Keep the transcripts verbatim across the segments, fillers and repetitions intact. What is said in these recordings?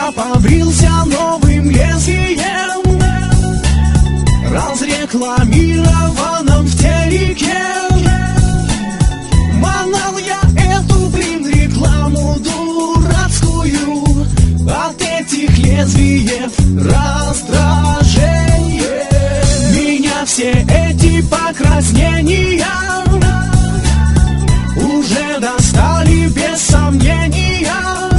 Я побрился новым лезвием, разрекламированным в телеке. Манал я эту, блин, рекламу дурацкую. От этих лезвиев раздражение. Меня все эти покраснения уже достали без сомнения.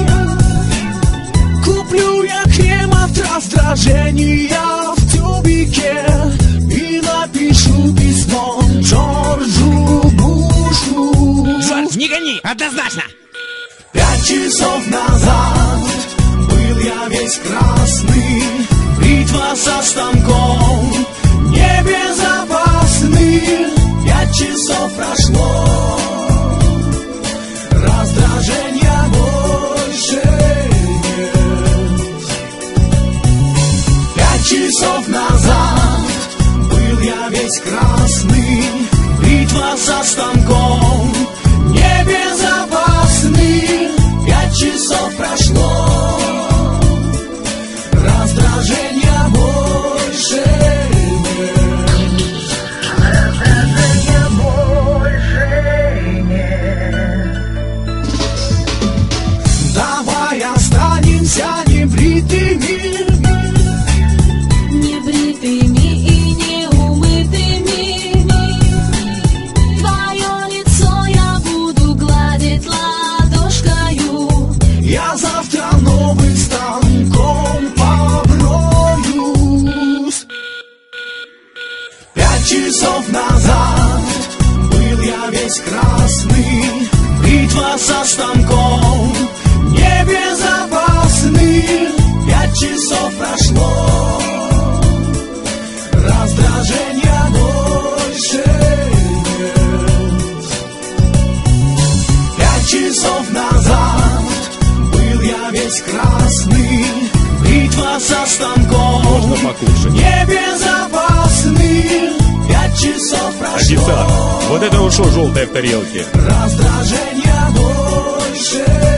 Куплю я крем от раздражения в тюбике и напишу письмо Джорджу Бушу. Джордж, не гони, однозначно. Пять часов назад был я весь красный, бритва со станком небезопасный. Пять часов прошло, раздражения больше нет. Пять часов назад был я весь красный, бритва со станком небезопасный. Пять часов прошло, раздражения больше нет. Раздражения больше нет. Давай останемся небритыми, Небритыми и неумытыми. Твое лицо я буду гладить ладошкою. я завтра новым станком поброюсь. Пять часов назад был я весь красный, бритва со станком небезопасный. Пять часов прошло, раздражения больше нет. Пять часов назад был я весь красный, бритва со станком Можно покушать. небезопасный. Пять часов прошло, Официант, вот это вот что желтое в тарелке? раздражения больше